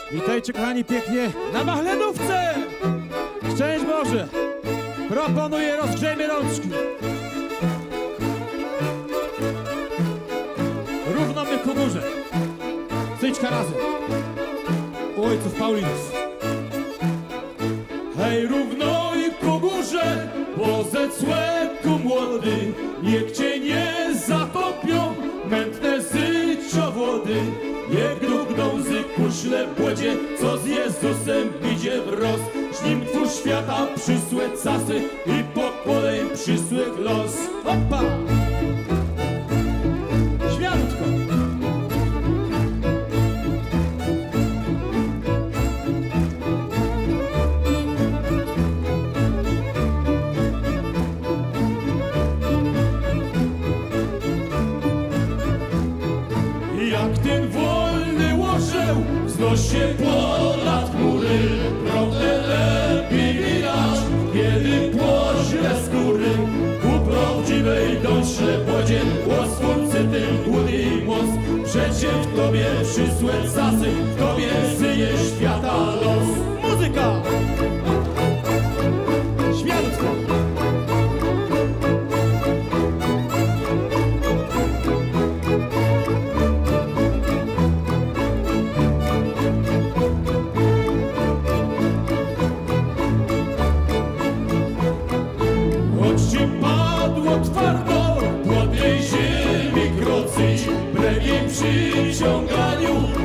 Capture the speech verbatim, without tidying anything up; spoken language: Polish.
Witajcie kochani pięknie Na Machlenówce! Szczęść Boże! Proponuję rozgrzejmy rączki. Równo my ku górze. Cyćka razem. U ojców Paulinów. Hej, równo i ku górze, bo ze cłeku młody, niech cię nie zatopią mętne życiowody. Niech drugną zyku ślepłedzie, co z Jezusem idzie wrost. Nim twór świata przysłe casy i pokoleń przysłych los. Opa! Śmiałutko! Jak ten wolny orzeł wznosi się ponad chmury, prawdę lepiej widać, kiedy płoźle skóry. Ku prawdziwej dążle płodzie, o Stwórcy tym głód i moc. Przecie w Tobie przysłe casy, w Tobie żyje świata los. Muzyka! Śmiałutko! Choć padło twardo, płodnej ziemi krocyć, brewiej przy ciąganiu